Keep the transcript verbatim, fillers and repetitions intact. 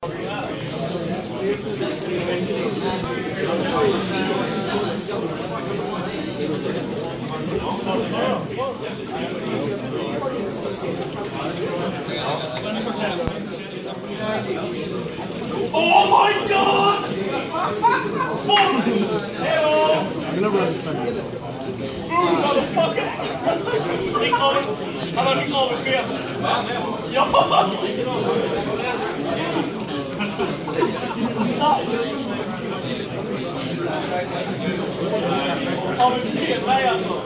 Oh my god! Hello! I'm gonna run this thing. Ooh, motherfucker! He called it. How about he called it beer? Yo! Av en P-väg alltså.